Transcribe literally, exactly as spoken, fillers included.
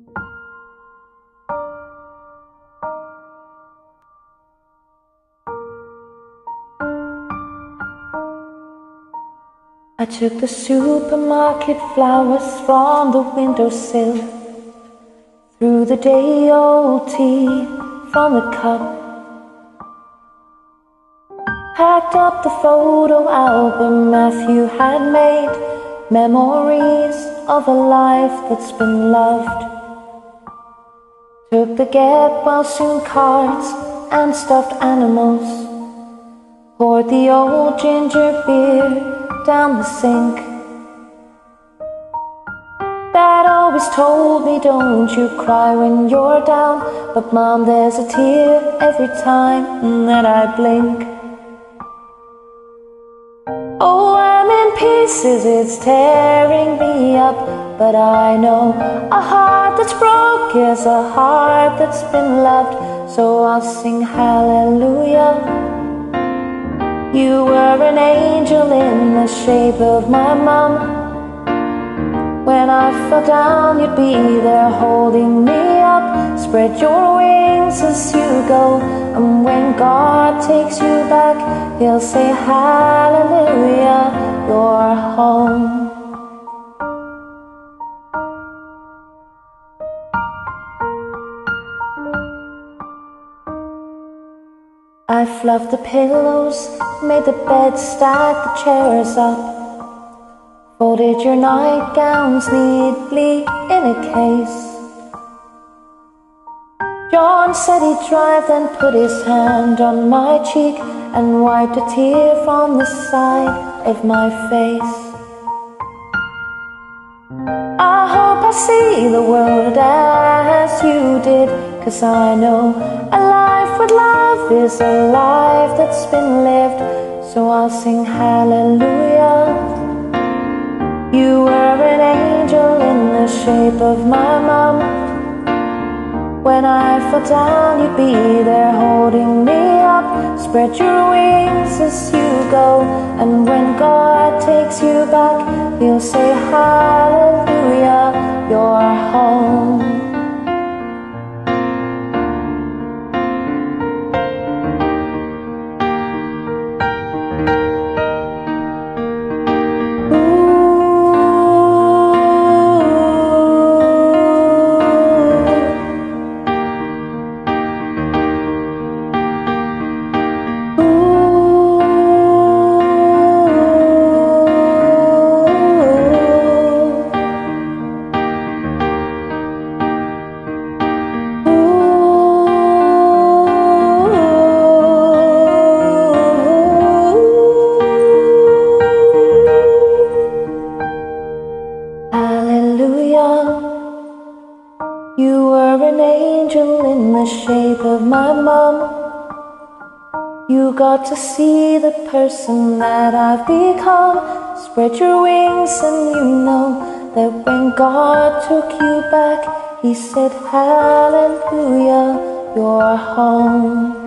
I took the supermarket flowers from the windowsill, threw the day-old tea from the cup, packed up the photo album Matthew had made, memories of a life that's been loved. Took the get-well-soon cards and stuffed animals, poured the old ginger beer down the sink. Dad always told me, don't you cry when you're down, but Mom, there's a tear every time that I blink. Oh, I'm in pieces, it's tearing me up, but I know a heart that's broke is a heart that's been loved, so I'll sing hallelujah. You were an angel in the shape of my mom. When I fell down, you'd be there holding me up. Spread your wings as you go, and when God takes you back, He'll say hallelujah, you're home. I fluffed the pillows, made the bed, stacked the chairs up, folded your nightgowns neatly in a case. John said he'd drive, then put his hand on my cheek and wiped a tear from the side of my face. I hope I see the world as you did, 'cause I know a life with love is a life that's been lived, so I'll sing hallelujah. You were an angel in the shape of my mom. When I fell down, you'd be there holding me up. Spread your wings as you go, and when God takes you back, He'll say hallelujah, you're home. You were an angel in the shape of my mom. You got to see the person that I've become. Spread your wings and you know that when God took you back, He said hallelujah, you're home.